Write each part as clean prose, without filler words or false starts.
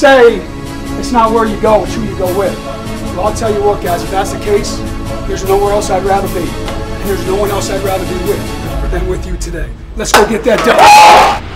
say it's not where you go, it's who you go with. Well, I'll tell you what, guys, if that's the case, there's nowhere else I'd rather be. And there's no one else I'd rather be with than with you today. Let's go get that done.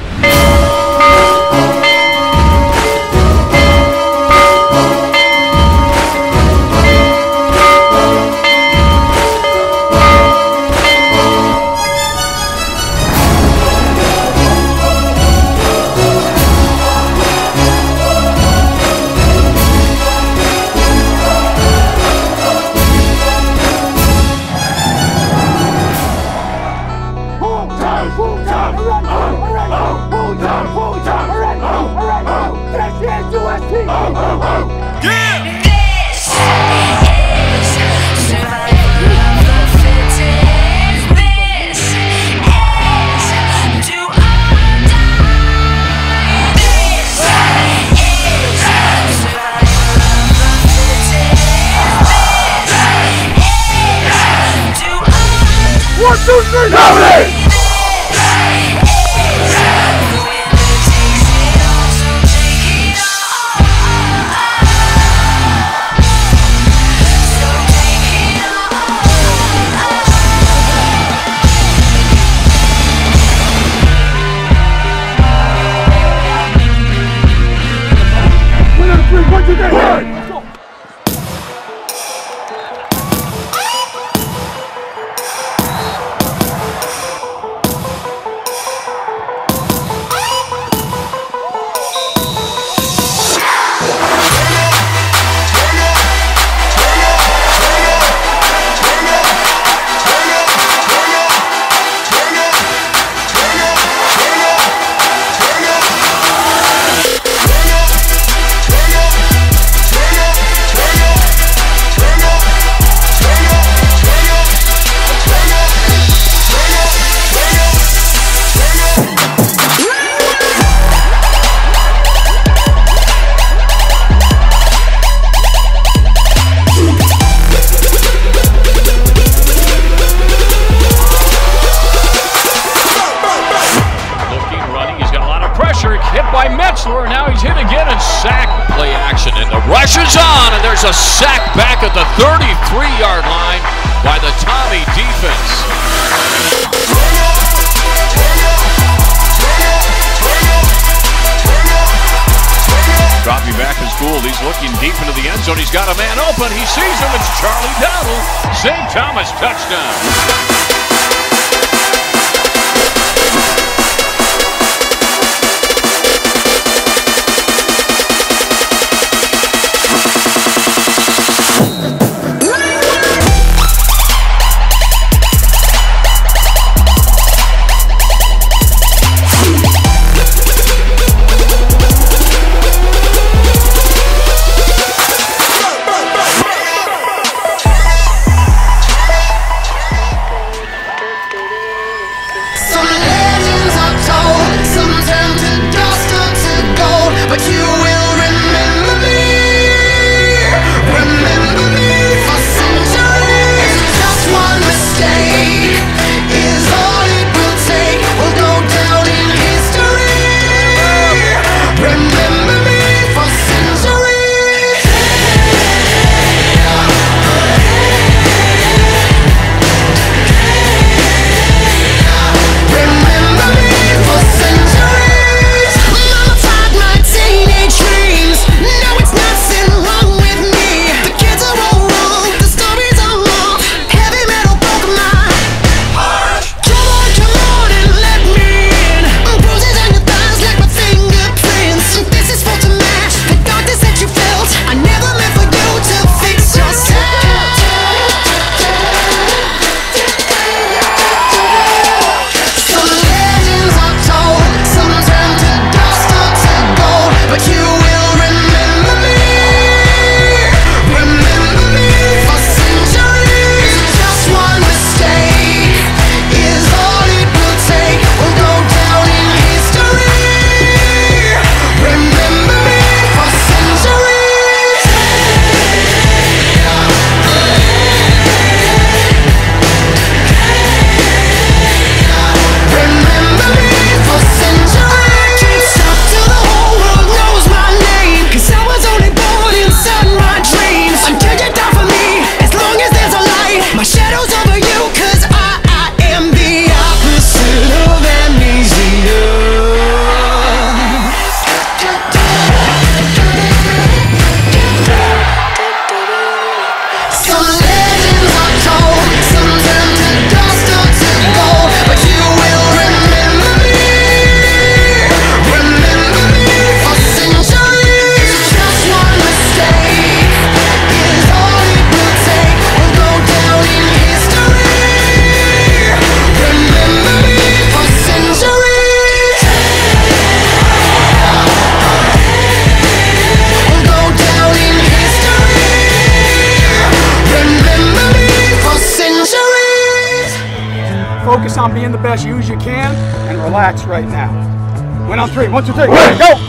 Now he's hit again and sack. Play action and the rush is on, and there's a sack back at the 33-yard line by the Tommy defense. Dropping back is Gould. He's looking deep into the end zone. He's got a man open. He sees him. It's Charlie Dowdle. St. Thomas touchdown. focus on being the best you as you can and relax right now. Win on 3. 1, 2, 3. Go!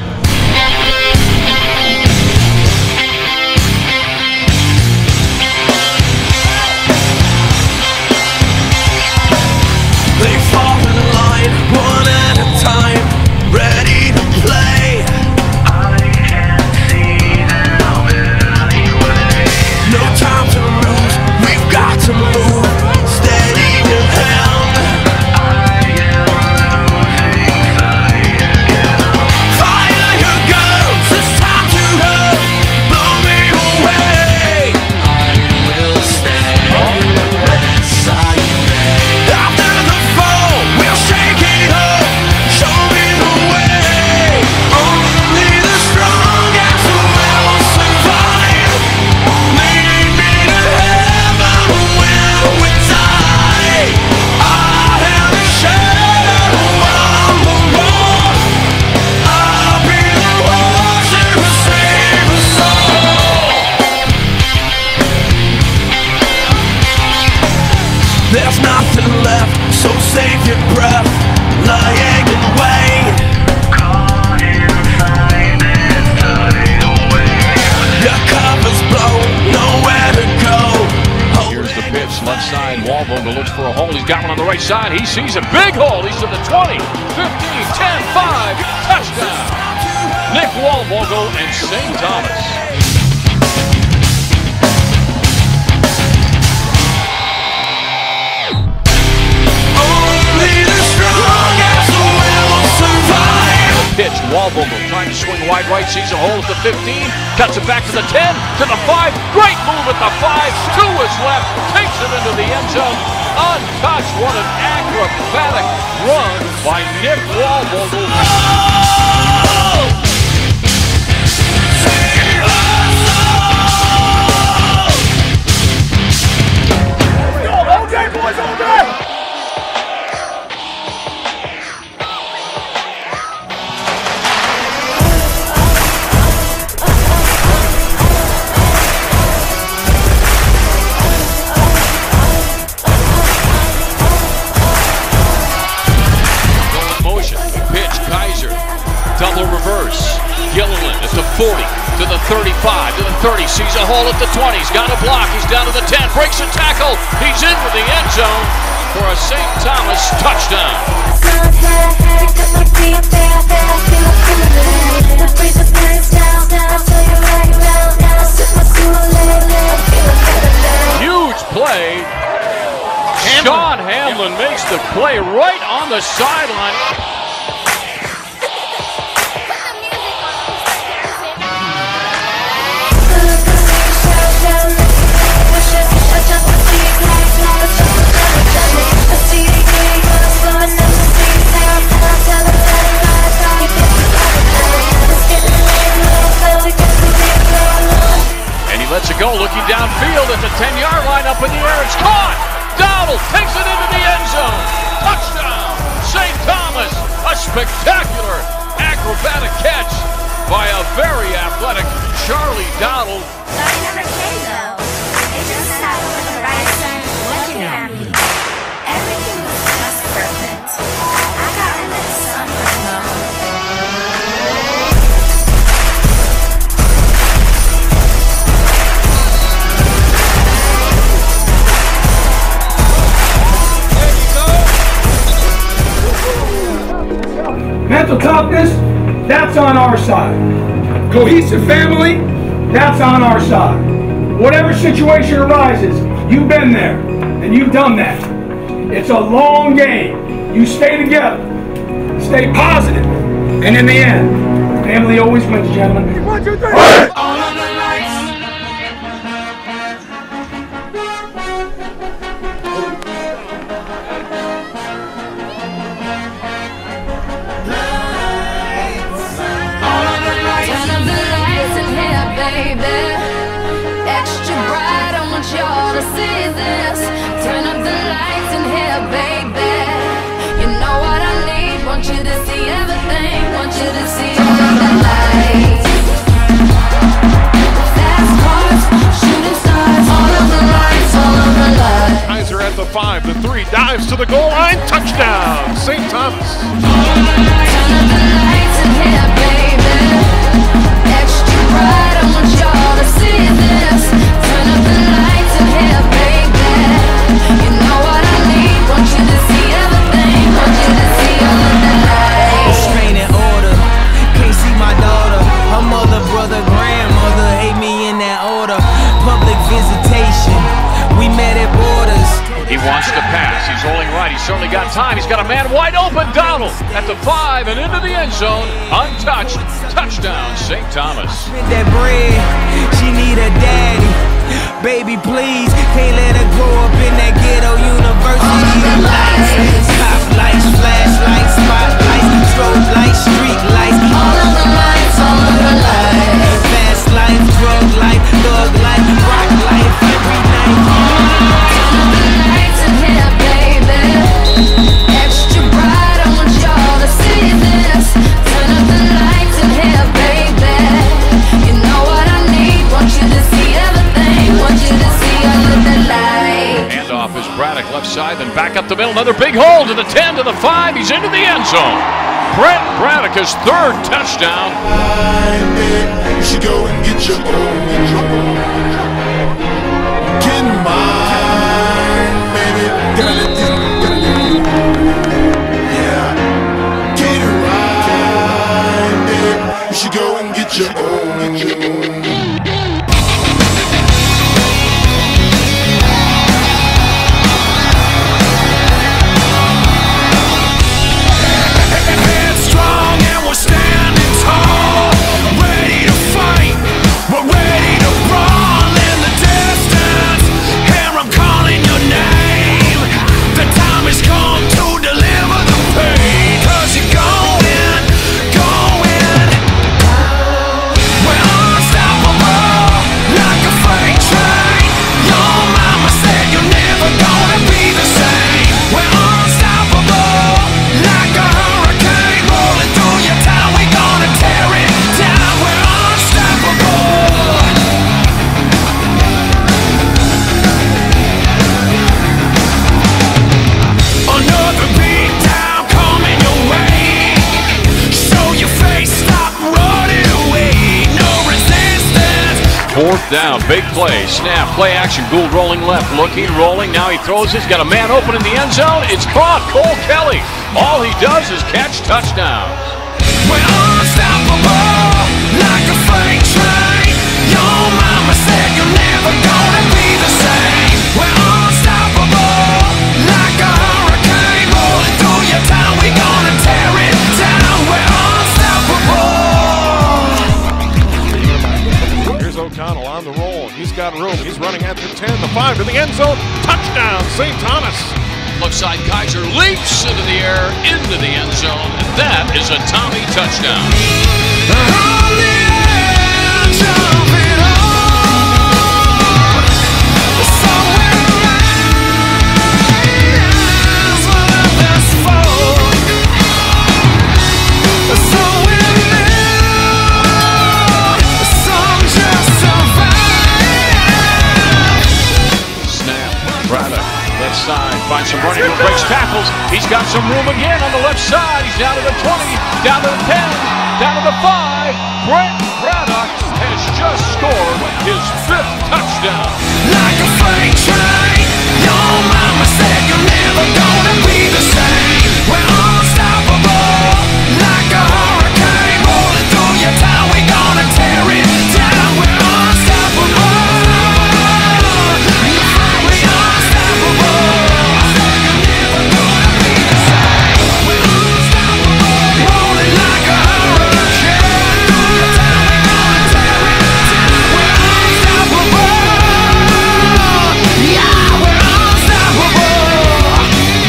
They fall in line, one at a time, ready to play. I can't see them anyway. No time to lose, we've got to move. Steady with hand. I am losing sight again. Fire your guns, it's time to run. Blow me away. I will stay inside. After the fall, we'll shake it up. Show me the way. Only the strongest will survive. Lead me to heaven when we die. I am the shadow on the wall. I'll be the one to save us all. There's nothing left, so save your breath, lying in wait. Caught inside this tidal wave. Your cover's blown, nowhere to go. Here's the pitch, left side. Wallvogel looks for a hole. He's got one on the right side. He sees a big hole. He's to the 20, 15, 10, 5. Touchdown. Nick Wallvogel and St. Thomas. Only the strongest will survive. Pitch, Wallvogel trying to swing wide right, sees a hole at the 15, cuts it back to the 10, to the 5, great move at the 5, to his left, takes it into the end zone, untouched. What an acrobatic run by Nick Wallvogel. Save us all. All day, boys, all day! Motion, pitch, Kaiser, double reverse, Gilliland at the 40, to the 35, to the 30, sees a hole at the 20, he's got a block, he's down to the 10, breaks a tackle, he's into the end zone for a St. Thomas touchdown. Huge play. Sean Hamlin makes the play right on the sideline. And he lets it go, looking downfield at the 10-yard line, up in the air. It's caught. Donald takes it into the end zone. Touchdown, St. Thomas. A spectacular acrobatic catch by a very athletic Charlie Donald. No, he never came though. It just happened with the right son looking at me. Everything was just perfect. I got him in something though. Mental toughness, that's on our side. Cohesive family, that's on our side. Whatever situation arises, you've been there and you've done that. It's a long game. You stay together, stay positive, and in the end, family always wins, gentlemen. 1, 2, 3. All of the lights. Turn up the lights in here, baby. Extra bright, I want y'all to see this. Turn up the lights in here, baby. You know what I need. Want you to see everything. Want you to see all of the lights. drives to the goal line, touchdown, St. Thomas. Turn up the lights in here, baby. Extra bright, I want y'all to see this. Turn up the lights in here, baby. You know what I need, want you to see everything. Want you to see all of the lights. Restraining order, can't see my daughter. Her mother, brother, grandmother hate me in that order. Public visitation, we met at Borders. He wants to pass. He's rolling right. He's certainly got time. He's got a man wide open. Donald at the 5 and into the end zone. Untouched. Touchdown, St. Thomas. With that bread, she need a daddy. Baby, please, can't let her grow up in that ghetto university. Lights, cop lights, flashlights, spotlights, strobe lights, street lights. All of the lights, all of the lights. Fast life, drug life, thug life, rock life, every night. Turn up the lights in here, baby. Extra bright, I want y'all to see this. Turn up the lights in here, baby. You know what I need, want you to see everything. Want you to see all of the lights. Handoff is Braddock left side, then back up the middle. Another big hole to the 10, to the 5. He's into the end zone. Brent Braddock, his 3rd touchdown. You should go and get your own. Get mine, baby. Gotta do. Yeah. Get it right, baby. You should go and get your own. Fourth down, big play, snap, play action, Gould rolling left, looking, rolling, now he throws it, he's got a man open in the end zone, it's caught, Cole Kelly. All he does is catch touchdowns. We're unstoppable, like a freight train. Your mama said you're never gonna be the same. We're unstoppable, like a hurricane rolling through your town. We're gonna tear it down. We're unstoppable. Here's O'Connell on the roll. He's got room. He's running at the 10, the 5 to the end zone. Touchdown, St. Thomas. Left side, Kaiser leaps into the air, into the end zone, and that is a Tommy touchdown. On the edge of it all, somewhere lies where the best folk. Some will live, some just survive. Snap, Braddock, left side, finds some running room, breaks tackles. He's got some room again on the left side. He's down to the 20, down to the 10, down to the 5. Brent Braddock has just scored his 5th touchdown. Like a freight train, your mama said you're never gonna be the same. We're unstoppable, like a hurricane rolling through your town. We're gonna tear it down. We're unstoppable. We're unstoppable. You're never gonna be the same. We're unstoppable, rolling like a hurricane through your town. We're gonna tear it down. We're unstoppable. Yeah, we're unstoppable.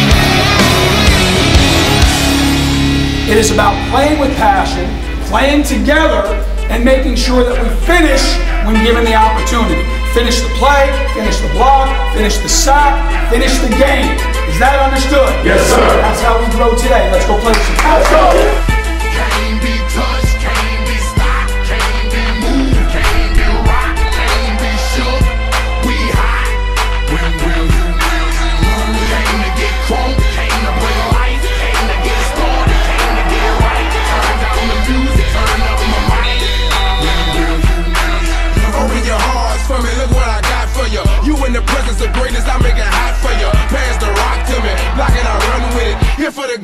It is about playing with passion, playing together, and making sure that we finish when given the opportunity. Finish the play, finish the block, finish the sack, finish the game. Is that understood? Yes, sir. That's how we grow today. Let's go play some. Let's go. Can't be touched, can't be stopped, can't be moved, can't be rocked, can't be shook. We hot when will you came to get crunk.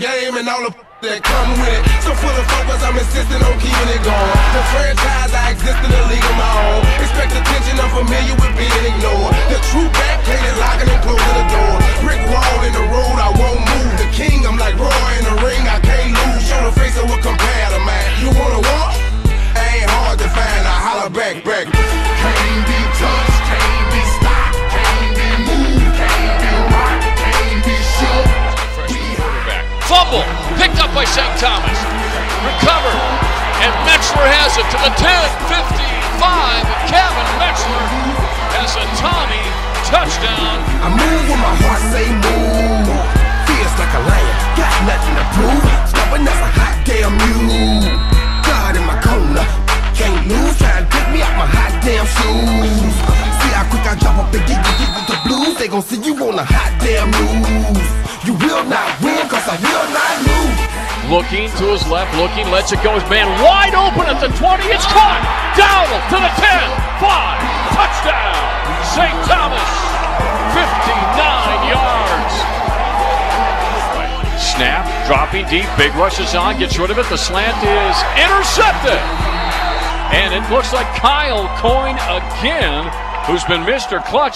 game and all the that come with it. So full of focus, I'm insisting on keeping it going. The franchise, I exist in a league of my own. Expect attention, I'm familiar with being ignored. The true back plate is locking and closing the door. Brick wall in the road, I won't move. The king, I'm like Roy in the ring, I can't lose. Show the face of what compare to man. You wanna walk? Ain't hard to find, I holler back. Can't be touched, can't be stopped, can't be moved, can't be rocked, can't be shook. Fumble, picked up by St. Thomas. Recovered, and Metzler has it to the 10, 55, and Kevin Metzler has a Tommy touchdown. I move when my heart say move. Feels like a lion, got nothing to prove. Stubborn as a hot damn mule. God in my corner, can't lose. Trying to pick me out my hot damn shoes. See how quick I drop up and get with the blues. They gon' see you on the hot damn news. You will not win, cause I will not lose. Looking to his left, looking, lets it go. His man wide open at the 20. It's caught. Dowdle to the 10. 5. Touchdown. St. Thomas. 59 yards. Snap. Dropping deep. Big rush is on. Gets rid of it. The slant is intercepted. And it looks like Kyle Coyne again, who's been Mr. Clutch.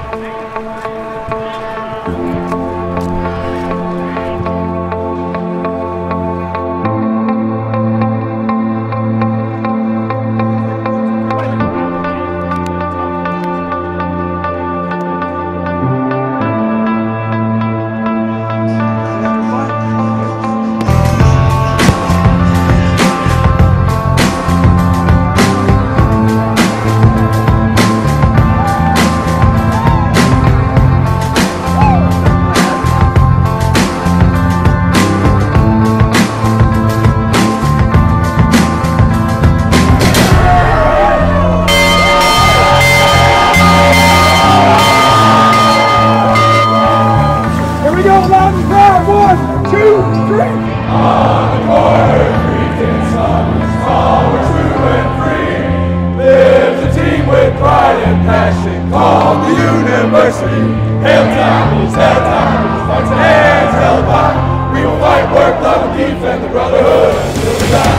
Passion called the university. Hail Tommies, fights hands held high. We will fight, work, love, and defend the brotherhood until we die.